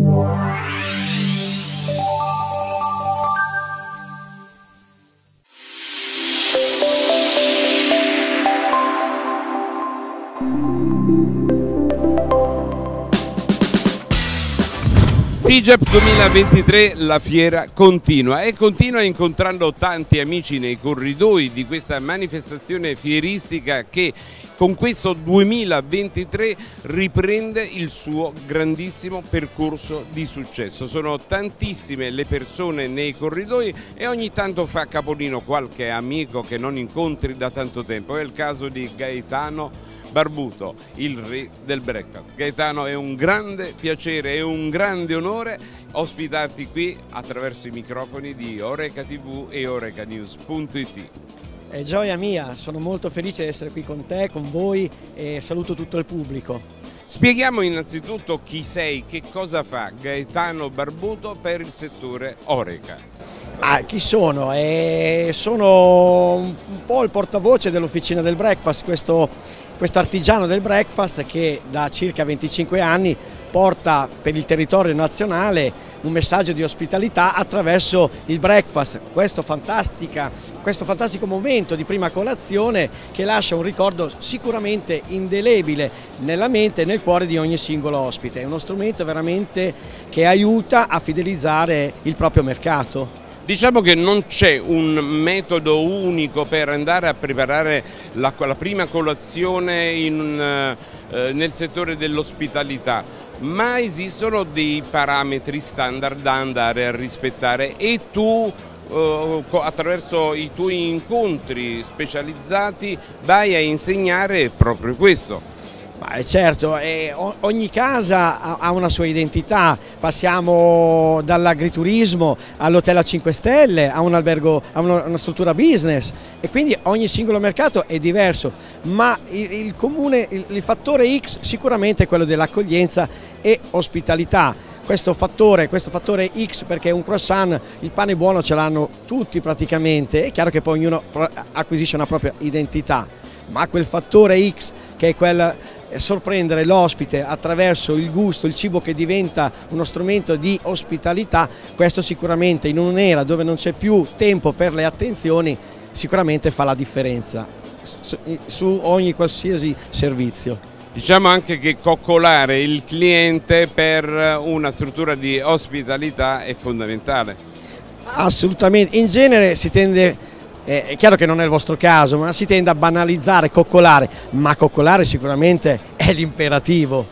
SIGEP 2023, la fiera continua e continua incontrando tanti amici nei corridoi di questa manifestazione fieristica che con questo 2023 riprende il suo grandissimo percorso di successo. Sono tantissime le persone nei corridoi e ogni tanto fa capolino qualche amico che non incontri da tanto tempo. È il caso di Gaetano Barbuto, il re del breakfast. Gaetano, è un grande piacere e un grande onore ospitarti qui attraverso i microfoni di Oreca TV e orecanews.it. È gioia mia, sono molto felice di essere qui con te, con voi e saluto tutto il pubblico. Spieghiamo innanzitutto chi sei, che cosa fa Gaetano Barbuto per il settore Oreca. Chi sono? Sono un po' il portavoce dell'Officina del Breakfast, questo artigiano del breakfast che da circa 25 anni porta per il territorio nazionale un messaggio di ospitalità attraverso il breakfast, questo fantastico momento di prima colazione che lascia un ricordo sicuramente indelebile nella mente e nel cuore di ogni singolo ospite. È uno strumento veramente che aiuta a fidelizzare il proprio mercato. Diciamo che non c'è un metodo unico per andare a preparare la prima colazione nel settore dell'ospitalità, ma esistono dei parametri standard da andare a rispettare e tu attraverso i tuoi incontri specializzati vai a insegnare proprio questo. Certo, ogni casa ha una sua identità, passiamo dall'agriturismo all'hotel a 5 stelle, a un albergo, a una struttura business e quindi ogni singolo mercato è diverso, ma il fattore X sicuramente è quello dell'accoglienza e ospitalità. Questo fattore X, perché un croissant, il pane buono ce l'hanno tutti praticamente, è chiaro che poi ognuno acquisisce una propria identità, ma quel fattore X che è quel sorprendere l'ospite attraverso il gusto, il cibo che diventa uno strumento di ospitalità, questo sicuramente in un'era dove non c'è più tempo per le attenzioni sicuramente fa la differenza su ogni qualsiasi servizio. Diciamo anche che coccolare il cliente per una struttura di ospitalità è fondamentale. Assolutamente, in genere si tende, è chiaro che non è il vostro caso, ma si tende a banalizzare, coccolare, ma coccolare sicuramente è l'imperativo,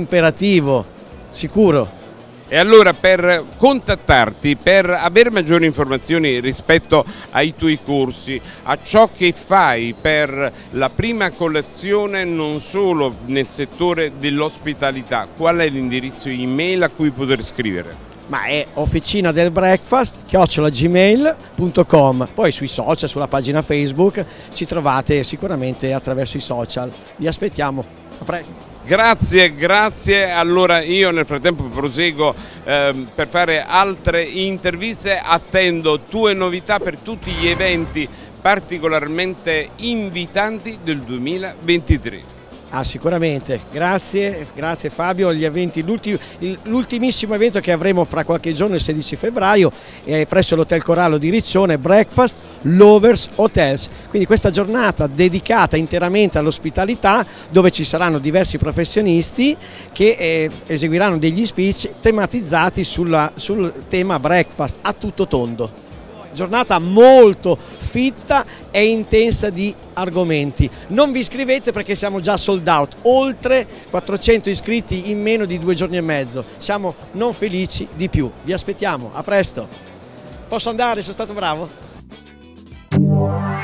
sicuro. E allora per contattarti, per avere maggiori informazioni rispetto ai tuoi corsi, a ciò che fai per la prima colazione non solo nel settore dell'ospitalità, qual è l'indirizzo email a cui poter scrivere? È officina del breakfast @gmail.com, poi sui social, sulla pagina Facebook ci trovate sicuramente attraverso i social. Vi aspettiamo, a presto. Grazie, allora io nel frattempo proseguo per fare altre interviste, attendo tue novità per tutti gli eventi particolarmente invitanti del 2023. Sicuramente, grazie Fabio. Gli eventi, l'ultimissimo evento che avremo fra qualche giorno, il 16 febbraio, presso l'Hotel Corallo di Riccione, Breakfast Lovers Hotels, quindi questa giornata dedicata interamente all'ospitalità dove ci saranno diversi professionisti che eseguiranno degli speech tematizzati sul tema breakfast a tutto tondo. Giornata molto fitta e intensa di argomenti. Non vi iscrivete perché siamo già sold out, oltre 400 iscritti in meno di 2 giorni e mezzo. Siamo non felici di più. Vi aspettiamo, a presto. Posso andare? Sono stato bravo?